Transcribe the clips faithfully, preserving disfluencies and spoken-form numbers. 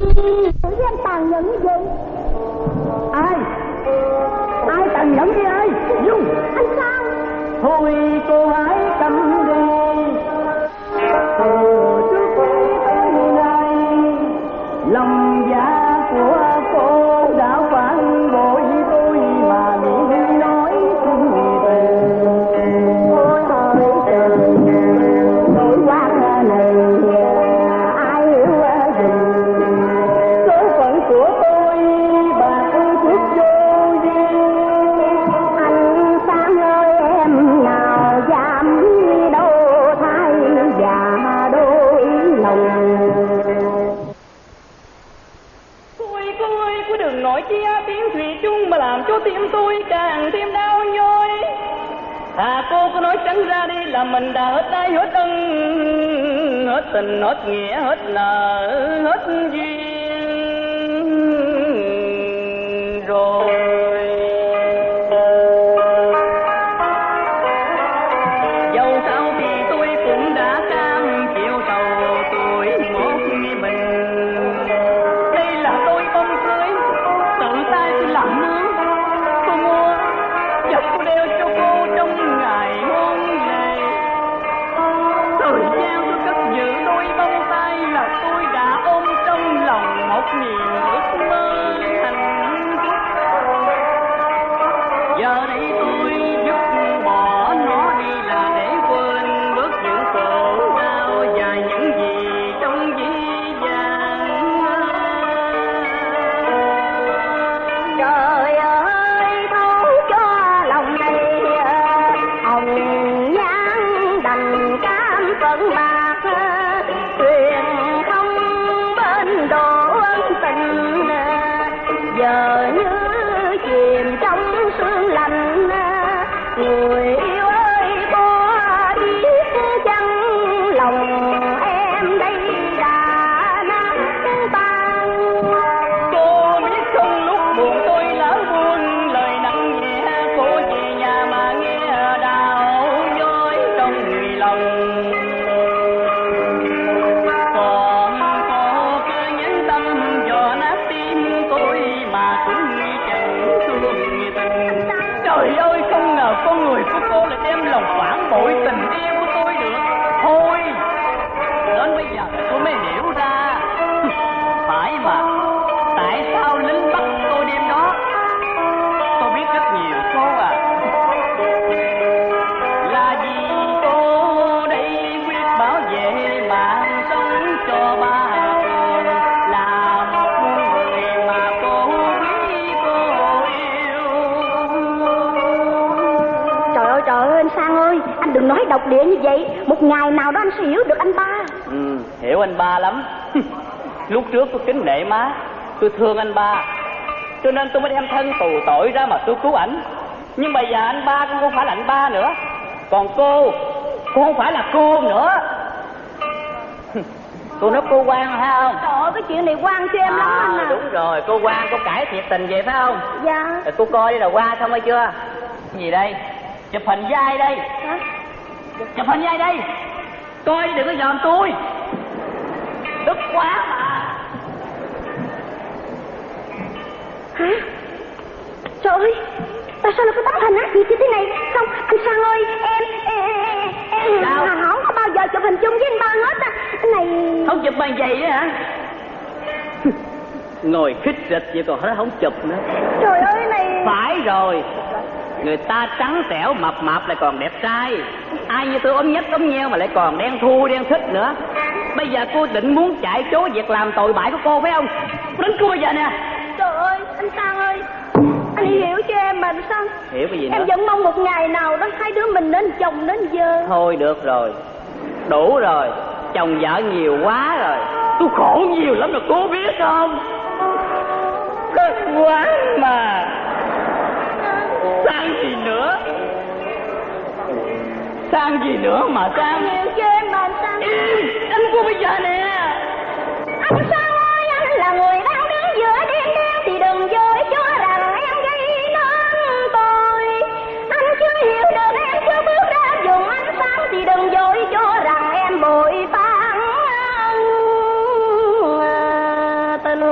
Em tàn nhẫn như vậy. Ai? Ai tàn nhẫn như ai? Dung. Anh sao? Thôi cô hãy cầm đi. Từ trước tới nay, lòng dạ của cô đã phản bội tôi mà miệng nói xin từ. Thôi thôi từ nỗi quan này ai hiểu gì? Số phận của tôi bạc phước vô duyên. Anh Sang ơi em nào dám đâu thay và đôi lòng. Cô ơi, cô ơi, cô đừng nói chia tiếng thủy chung mà làm cho tim tôi càng thêm đau nhói. À cô có nói trắng ra đi là mình đã hết ai hết ân, hết tình, hết nghĩa, hết nợ, hết duyên rồi. Dẫu sao thì tôi cũng đã cam chịu sầu tuổi một mình. Đây là tôi bông cưới, tự tay tôi làm mướn. Cô mua và cô đeo cho cô trong ngày hôn lễ. Thời gian tôi cất giữ đôi bông tay là tôi đã ôm trong lòng một niềm ước mơ hạnh phúc. Giờ đây tôi dứt bỏ nó đi là để quên bớt những khổ đau và những gì trong dĩ vãng. Trời ơi thấu cho lòng này hồng nhan đành cam phận bạc, thuyền không bên đổ ân tình. Giờ như chìm trong sương lạnh, người yêu ơi có biết chăng lòng em đây đã nát tan. Cô biết không lúc buồn tôi lỡ buồn lời nặng nhẹ, cô về nhà mà nghe đau nhói trong lòng. Còn cô cứ nhẫn tâm dò nát tim tôi mà cũng chẳng thương tình. Trời ơi, không ngờ con người của cô lại đem lòng phản bội tình yêu của tôi được. Thôi, đến bây giờ tôi mới hiểu ra. Phải mà, tại sao lính bắt tôi đêm đó? Tôi biết rất nhiều cô à. Là vì cô đây quyết bảo vệ mạng sống cho ba người. Là một người mà cô quý, cô yêu. Trời ơi trời ơi anh Sang ơi, anh đừng nói độc địa như vậy. Một ngày nào đó anh sẽ hiểu được anh ba. Ừ, hiểu anh ba lắm. Lúc trước tôi kính nể má, tôi thương anh ba, cho nên tôi mới đem thân tù tội ra mà tôi cứu ảnh. Nhưng bây giờ anh ba cũng không phải là anh ba nữa. Còn cô, cô không phải là cô nữa. Cô nói cô Quan phải không? Trời ơi cái chuyện này quan cho em lắm anh à. Đúng rồi, cô Quan cô cải thiệt tình vậy phải không? Dạ. Rồi cô coi đi là qua xong hay chưa? Gì đây? Chụp hình với ai đây? Hả? Chụp hình với ai đây? Coi đi, đừng có dòm tôi. Tức quá mà. Hả? Trời ơi, tại sao lại có tấm hình ác gì như thế này? Không, anh Sang ơi, em em, em Sao? không có bao giờ chụp hình chung với anh ba hết á. Cái này Không chụp bằng vậy nữa hả? Ngồi khích rịch vậy còn nói không chụp nữa. trời ơi cái này. Phải rồi, người ta trắng trẻo mập mạp lại còn đẹp trai. Ai như tôi ốm nhách ốm nheo mà lại còn đen thui đen thích nữa. Bây giờ cô định muốn chạy trốn việc làm tội bại của cô phải không? Cô đánh cô bây giờ nè. Trời ơi, anh Sang ơi, anh hiểu cho em mà sao? Hiểu cái gì nữa? Em vẫn mong một ngày nào đó hai đứa mình đến chồng đến giờ. Thôi được rồi, đủ rồi. Chồng vợ nhiều quá rồi. Tôi khổ nhiều lắm rồi cô biết không? Rất quá mà. Sang gì nữa? Sang gì nữa mà sang? Hiểu cho em mà anh Sang. Ừ, anh cô bây giờ nè. Anh Sang ơi, anh là người đang đứng giữa đêm đen thì đừng dối cho rằng em gây nên tôi. Anh chưa hiểu được em chưa bước ra dùng anh Sang thì đừng dối cho rằng em bội phản tình.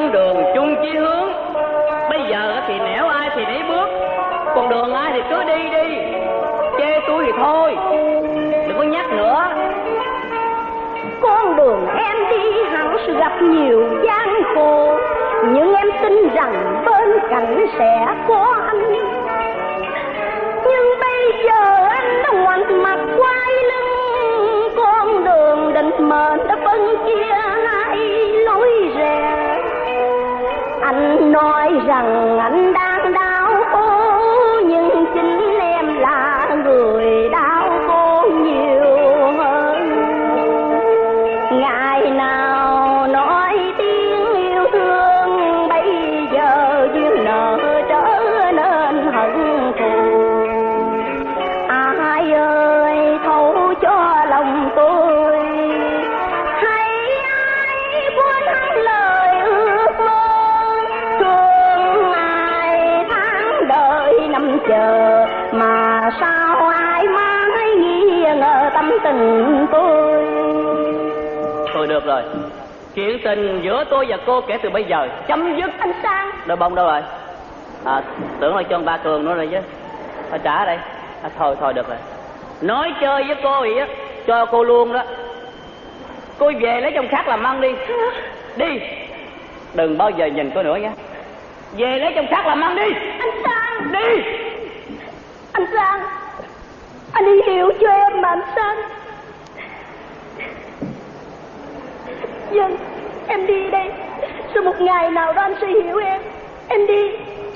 chung đường chung chí hướng. Bây giờ thì nẻo ai thì nấy bước, còn đường ai thì cứ đi đi. Chê tôi thì thôi, đừng có nhắc nữa. Con đường em đi hẳn sẽ gặp nhiều gian khổ, nhưng em tin rằng bên cạnh sẽ có anh. Nhưng bây giờ anh đã ngoảnh mặt quay lưng, con đường định mệnh đã phân chia hai lối rẽ. Anh nói rằng anh đang đau khổ, nhưng chính em là người đau khổ nhiều hơn. Ngày nào nói tiếng yêu thương, bây giờ duyên nợ trở nên hận thù. Ai ơi thấu cho lòng tôi, hay ai quên hắn lời ước mơ. Thương ai tháng đợi năm chờ, mà sao ai mãi nghi ngờ tâm tình tôi. Thôi được rồi, chuyện tình giữa tôi và cô kể từ bây giờ chấm dứt. Anh Sang. Đôi bông đâu rồi? À, tưởng là cho ông ba Cường nữa rồi chứ. Thôi trả ở đây. À, thôi thôi được rồi. Nói chơi với cô vậy á, cho cô luôn đó. Cô về lấy trong khác làm ăn đi. Đi. Đừng bao giờ nhìn tôi nữa nhé. Về lấy trong khác làm ăn đi. Anh Sang. Đi. Anh Sang, anh đi hiểu cho em mà anh Sang. Dân, em đi đây. Sau một ngày nào đó anh sẽ hiểu em. Em đi.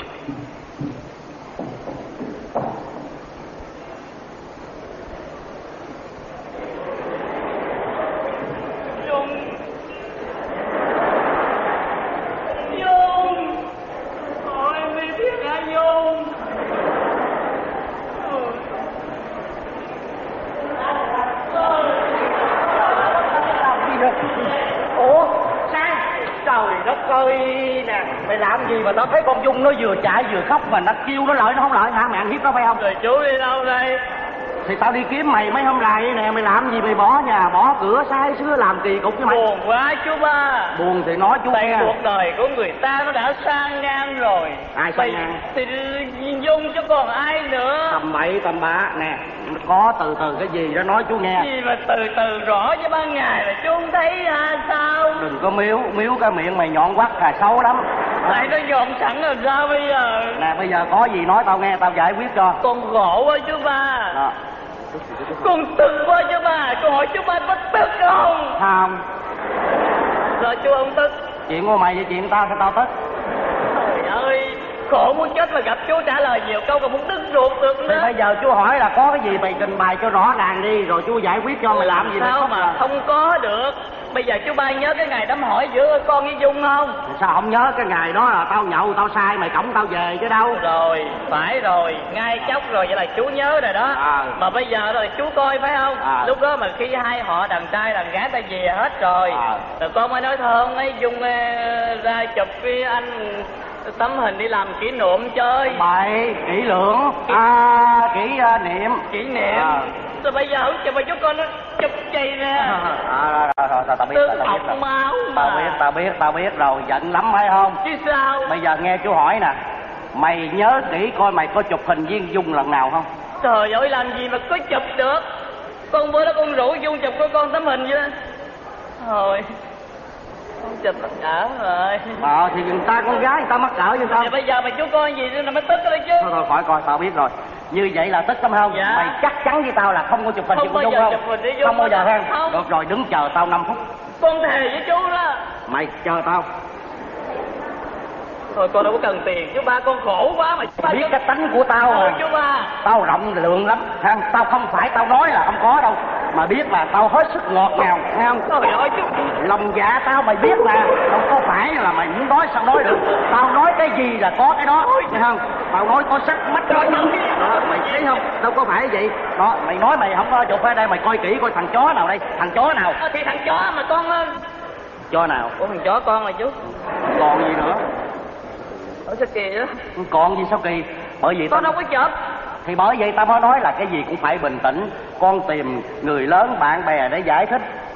Dung. Dung. Ôi em đi thiệt hả Dung? Ủa Sang, trời đất ơi nè, mày làm gì mà tao thấy con Dung nó vừa chạy vừa khóc mà nó kêu nó lợi nó không lợi hả? Mày ăn hiếp nó phải không? Rồi chú đi đâu đây? Thì tao đi kiếm mày mấy hôm nay nè, mày làm gì mày bỏ nhà bỏ cửa sai xưa làm kỳ cục với mày? Buồn quá chú ba. Buồn thì nói chú Tại nghe. cuộc đời của người ta nó đã sang ngang rồi. Ai sang ngang? Thì Dung chứ còn ai nữa. Tầm bậy tầm bạ nè, có từ từ cái gì đó nói chú nghe. Gì mà từ từ rõ với ban ngày là chú không thấy ha sao? Đừng có miếu, miếu cái miệng mày nhọn quắt là xấu lắm. Tại nó nhọn sẵn rồi sao bây giờ? Nè bây giờ có gì nói tao nghe, tao giải quyết cho. Con khổ quá chú ba. Đó. Con tức quá chú ba. Con hỏi chú ba có tức không? Không. Rồi chú không tức. Chuyện của mày với chuyện tao sao tao tức? Trời ơi, khổ muốn chết mà gặp chú trả lời nhiều câu còn muốn tức ruột được Thì nữa. bây giờ chú hỏi là có cái gì mày trình bày cho rõ ràng đi, rồi chú giải quyết cho. Mày làm gì sao nữa mà không có được. Bây giờ chú ba nhớ cái ngày đám hỏi giữa con với Dung không? sao không nhớ cái ngày đó là tao nhậu tao sai mày cõng tao về chứ đâu. Rồi, phải rồi, ngay chốc rồi, vậy là chú nhớ rồi đó. À. Mà bây giờ rồi chú coi phải không? À. Lúc đó mà khi hai họ đàn trai đàn gái ta về hết rồi. À. Rồi con mới nói thơm ấy Dung ra chụp với anh tấm hình đi làm kỷ niệm chơi. Bậy kỹ lưỡng à, kỹ uh, niệm Kỷ niệm. À. Rồi bây giờ không chụp mà chú con nó chụp chày nè. À, rồi, rồi, rồi, tao, tao biết, Tức tao biết, học tao, máu tao mà. biết, tao biết, tao biết rồi, giận lắm phải không? Chứ sao? Bây giờ nghe chú hỏi nè, mày nhớ kỹ coi mày có chụp hình với Dung lần nào không? Trời ơi làm gì mà có chụp được. Con bữa đó con rủ Dung chụp của con tấm hình vậy đó. Thôi con chụp tất cả rồi. Ờ thì người ta con gái người ta mắc cỡ như tao. Thì bây giờ mày chú coi gì nữa mới tức cái đấy chứ. Thôi thôi khỏi coi, tao biết rồi. Như vậy là tức lắm không? Dạ. Mày chắc chắn với tao là không có chụp hình Không với bao Dung giờ không? chụp hình với Dung. Không bao giờ ha. Không. Được rồi, đứng chờ tao năm phút. Con thề với chú đó. Mày chờ tao. Thôi con đâu có cần tiền, chú ba con khổ quá mà chú ba. Biết cái tánh của tao Thôi mà. chú ba. Tao rộng lượng lắm ha. Tao không phải tao nói là không có đâu, mà biết là tao hết sức ngọt ngào nghe không? Trời ơi chú. Lòng dạ tao mày biết mà, không có phải là mày muốn nói sao nói được. Tao nói cái gì là có cái đó, nghe không? Tao nói có sắc mắt đó, đó mày thấy không? Đâu có phải vậy. Đó mày nói mày không có chụp ở đây, mày coi kỹ coi thằng chó nào đây, thằng chó nào? À, thì thằng chó mà con. Chó nào? Ủa thằng chó con là chú. Còn gì nữa? Ủa sao kỳ đó? Còn gì sao kỳ? Bởi vì Con tao... đâu có chụp. Thì bởi vậy tao mới nói là cái gì cũng phải bình tĩnh. Con tìm người lớn bạn bè để giải thích.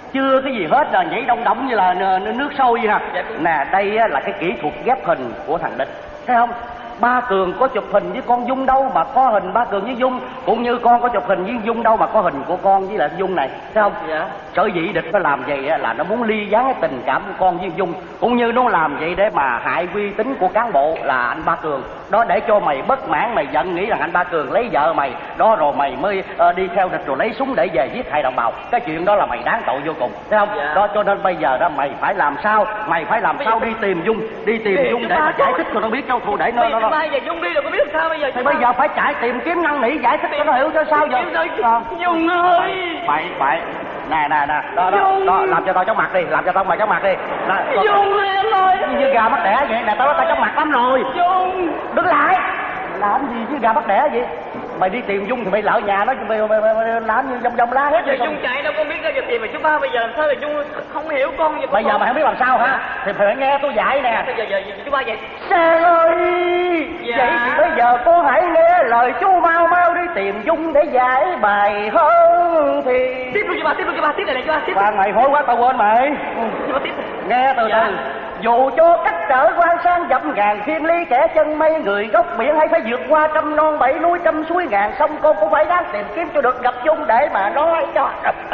chưa cái gì hết, là nhảy đông đỏng như là nước sôi vậy nè. Nè, đây là cái kỹ thuật ghép hình của thằng Địch, thấy không? Ba Cường có chụp hình với con Dung đâu mà có hình Ba Cường với Dung, cũng như con có chụp hình với Dung đâu mà có hình của con với lại Dung này, thấy không? Dạ. Sở dĩ Địch nó làm vậy là nó muốn ly gián cái tình cảm của con với Dung, cũng như nó làm vậy để mà hại uy tín của cán bộ là anh Ba Cường đó, để cho mày bất mãn, mày giận nghĩ rằng anh Ba Cường lấy vợ mày đó, rồi mày mới uh, đi theo Địch rồi lấy súng để về giết hại đồng bào. Cái chuyện đó là mày đáng tội vô cùng, thấy không? Dạ. Đó cho nên bây giờ đó mày phải làm sao, mày phải làm sao đi tìm Dung, đi tìm Dung để mà giải thích cho nó biết châu thù để nó nó nó bây giờ Dung đi rồi có biết sao bây giờ? Thì bây giờ phải chạy tìm kiếm năn nỉ giải thích cho nó hiểu cho sao giờ. Dung ơi, Mày mày nè nè nè đó, đó, đó làm cho tao chóng mặt đi, làm cho tao mày chóng mặt đi. Dung em ơi, như gà bắt đẻ vậy nè, tao nói tao chóng mặt lắm rồi. Dung đứng lại, làm gì chứ gà bắt đẻ vậy? Mày đi tìm Dung thì mày lỡ nhà nó, mày, mày, mày, mày làm như vòng vòng lá hết. Giờ Dung chạy đâu có biết ra giờ tìm mà chú ba, bây giờ làm sao là Dung không hiểu con vậy? Bây giờ mày không biết làm sao hả? Thì phải nghe tôi dạy nè. Bây giờ giờ chú ba vậy. Sang ơi, dạ. Vậy thì bây giờ cô hãy nghe lời chú, mau mau đi tìm Dung để giải bài hơn thì. Tiếp luôn chú ba, tiếp luôn chú ba, tiếp này này chú ba, tiếp. Ba mày hối quá tao quên mày. Chú ba tiếp. Nghe từ dạ. từ. Dù cho cách trở quan sang dặm ngàn thiên ly, kẻ chân mây người gốc biển, hay phải vượt qua trăm non bảy núi trăm suối ngàn sông, con cũng phải đáng tìm kiếm cho được gặp Dung để mà nói cho.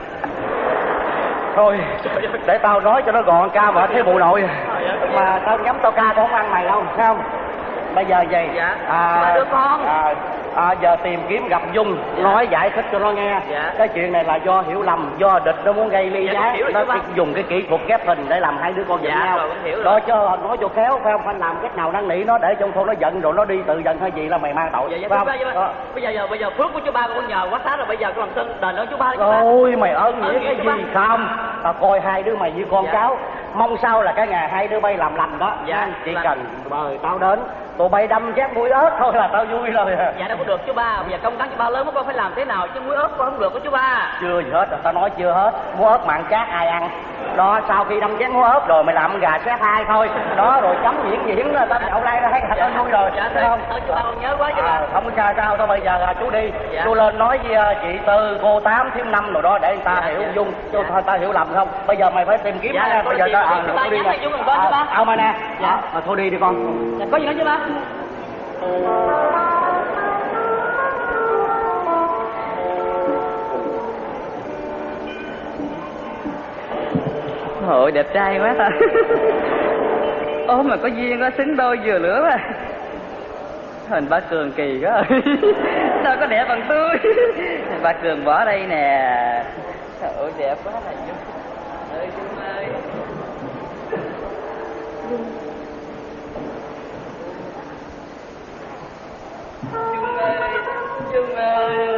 Thôi để tao nói cho nó gọn, ca mệt thế bộ nội mà tao nhắm tao ca tao không ăn mày đâu, thấy không? Bây giờ vậy dạ. à, đứa con à, à, giờ tìm kiếm gặp Dung, dạ. nói giải thích cho nó nghe. dạ. Cái chuyện này là do hiểu lầm, do Địch nó muốn gây ly dạ, gián, nó cái, dùng cái kỹ thuật ghép hình để làm hai đứa con giận dạ, nhau. rồi, đó cho nói cho khéo, phải không? Phải làm cách nào năn nỉ nó để trong thôn nó giận rồi nó đi tự giận hay gì là mày mang tội. dạ, dạ, phải không? Ba, dạ, ba. Bây giờ giờ bây giờ phước của chú ba con nhờ quá xá rồi, bây giờ con làm sao đền ơn chú ba. Ôi mày ơn nghĩa cái gì ba. không? Tao coi hai đứa mày như con dạ. cháu, mong sao là cái ngày hai đứa bay làm lành đó. dạ. Chỉ là... cần mời tao đến, tụi bay đâm chét mũi ớt thôi là tao vui rồi. Dạ đâu có được chú ba, bây giờ công tác chú ba lớn quá, con phải làm thế nào chứ muối ớt con không được đó chú ba. Chưa gì hết rồi, tao nói chưa hết. Muối ớt mặn chát ai ăn đó, sau khi đâm chét muối ớt rồi mày làm gà xé hai thôi đó, rồi chấm diễn diễn tao nhậu lai ra thấy thật ơn vui rồi. Dạ thấy không? Thôi chú ba con nhớ quá chú ba. À, không sao sao thôi, bây giờ là chú đi. dạ. Chú lên nói với uh, chị Tư, cô Tám, thiếu Năm rồi đó để người ta dạ, hiểu dạ. Dung, cho dạ. ta hiểu lầm không? Bây giờ mày phải tìm kiếm dạ, nó. Bây giờ tao chú ba nhắn lại Dung con chú ba. เอาmà nè. dạ. À, thôi đi đi con. Dạ, có gì nói chú ba. Ôi đẹp trai quá ta. Ố mà có duyên quá, xứng đôi vừa lửa quá. Hình Ba Cường kỳ quá. Sao có đẹp bằng tôi. Ba Cường bỏ đây nè. Trời ơi đẹp quá là Dung. Ơi Dung ơi. Dung ơi, Dung ơi.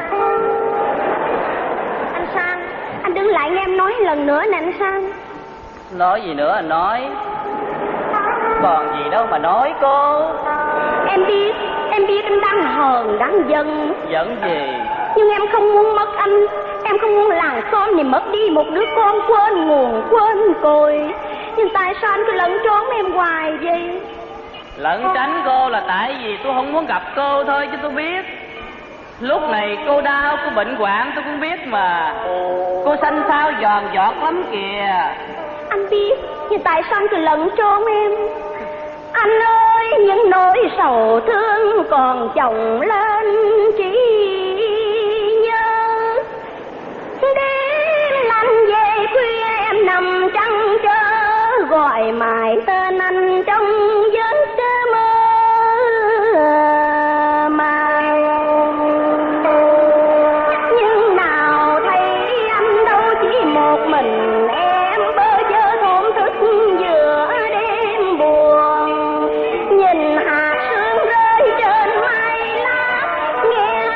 Anh Sang, anh đứng lại nghe em nói lần nữa nè anh Sang. Nói gì nữa anh nói. Còn gì đâu mà nói cô. Em biết, em biết anh đang hờn, đang giận. Giận gì? Nhưng em không muốn mất anh. Em không muốn làng xóm này mất đi một đứa con quên nguồn quên cội. Nhưng tại sao anh cứ lẩn trốn em hoài vậy? Lẩn tránh cô là tại vì tôi không muốn gặp cô thôi chứ tôi biết. Lúc này cô đau, cô bệnh hoạn tôi cũng biết mà. Cô xanh xao giòn giọt lắm kìa. Anh biết, nhưng tại sao anh cứ lẩn trốn em? Anh ơi, những nỗi sầu thương còn chồng lên chỉ nhớ. Đêm lạnh về khuya em nằm trắng trơ, gọi mãi tên anh trong giấc mơ mà. Nhưng nào thấy anh đâu chỉ một mình em bơ vơ thổn thức giữa đêm buồn. Nhìn hạt sương rơi trên mây lá, nghe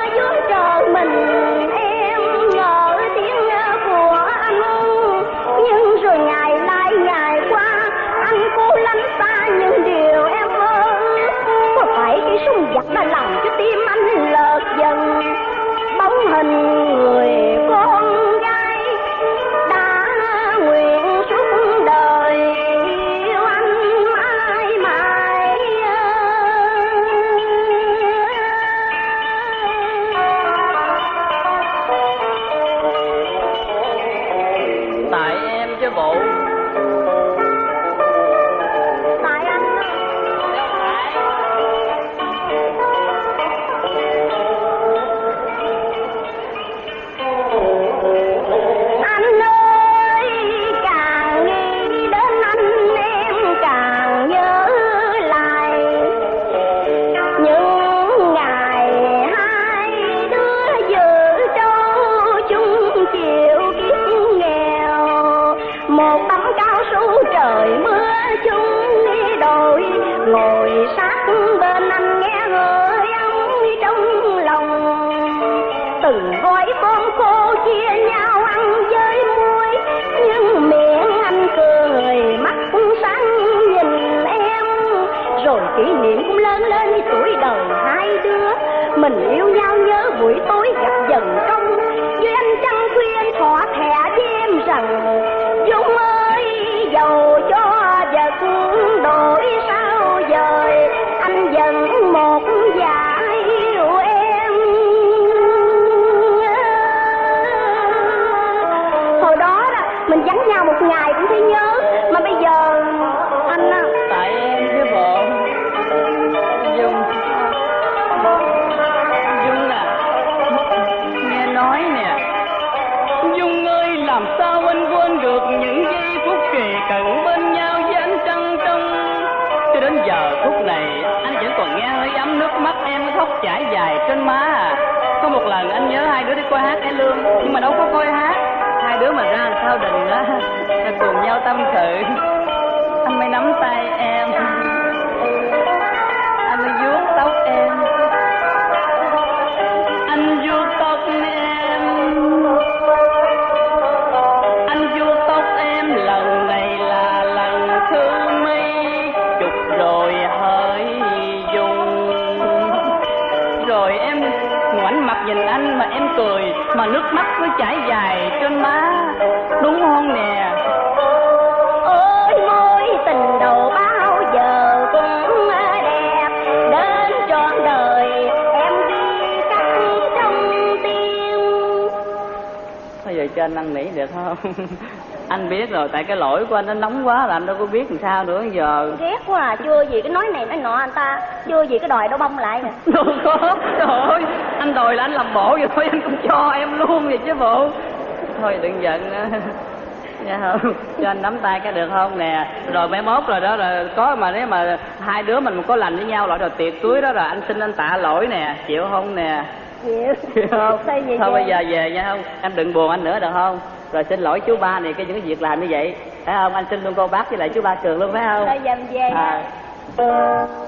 con cô chia nhau ăn với muối, nhưng miệng anh cười mắt cũng sáng nhìn em. Rồi kỷ niệm cũng lớn lên như tuổi đời hai đứa, mình yêu nhau nhớ buổi tối gặp dần công. Với anh trăng khuya anh thỏa thẻ với em rằng Dung ơi, dầu cho vật đổi sao dời, anh vẫn một dạ yêu em. Hồi đó đó mình vắng nhau một ngày cũng thấy nhớ, mà bây giờ anh á. Tại em chứ bộ. Dung, Dung à, nghe nói nè, Dung ơi, làm sao anh quên được những giây phút kề cận bên nhau với ánh trăng trong. Cho đến giờ phút này anh vẫn còn nghe hơi ấm nước mắt em khóc chảy dài trên má à. Có một lần anh nhớ hai đứa đi coi hát cải lương, nhưng mà đâu có coi hát, hai đứa mà ra làm sao đình á, cùng nhau tâm sự. Anh mới nắm tay em, anh mới vuốt tóc em, anh vuốt tóc em, anh vuốt tóc em lần này là lần thứ mấy chục rồi hỡi Dung. Rồi em ngoảnh mặt nhìn anh mà em cười, mà nước mắt cứ chảy dài trên má, đúng không nè? Ôi môi tình đầu bao giờ cũng đẹp, đến trọn đời em ghi khắc trong tim. Bây giờ cho anh năn nỉ được không? Anh biết rồi, tại cái lỗi của anh nó nóng quá là anh đâu có biết làm sao nữa giờ. Ghét quá à, chưa gì cái nói này nói nọ anh ta, chưa gì cái đòi đâu bông lại nè. Đâu có, trời ơi, anh đòi là anh làm bộ vậy thôi, anh cũng cho em luôn vậy chứ bộ. Thôi đừng giận nữa. Dạ không, cho anh nắm tay cái được không nè. Rồi mai mốt rồi đó, rồi có mà nếu mà hai đứa mình có lành với nhau rồi, rồi tiệc cưới đó rồi anh xin anh tạ lỗi nè, chịu không nè? Chịu. Chịu không? Thôi, vậy Thôi chứ. bây giờ về nha không? Em đừng buồn anh nữa được không? Rồi xin lỗi chú ba này cái những cái việc làm như vậy, phải không? Anh xin luôn cô bác với lại chú ba Cường luôn phải không? Thôi giờ mình về à. ha.